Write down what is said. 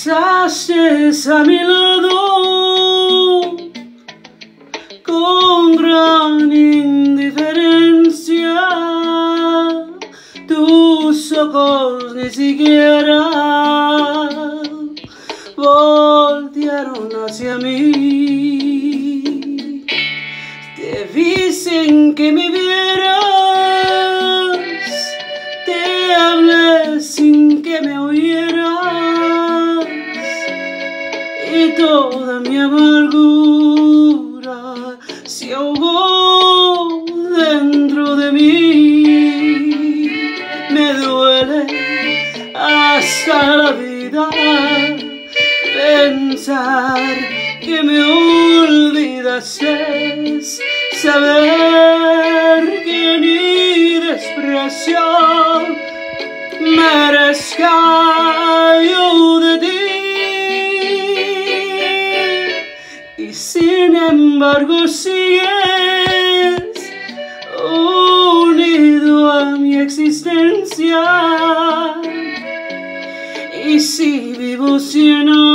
Pasaste a mi lado con gran indiferencia, tus ojos ni siquiera voltearon hacia mí. Te vi sin que me vieras, te hablé sin que me oyeras, y toda mi amargura se ahogó dentro de mí. Me duele hasta la vida pensar que me olvidaste, saber que ni desprecio merezca yo de ti. Y sin embargo sigues unido a mi existencia. Y si vivo sin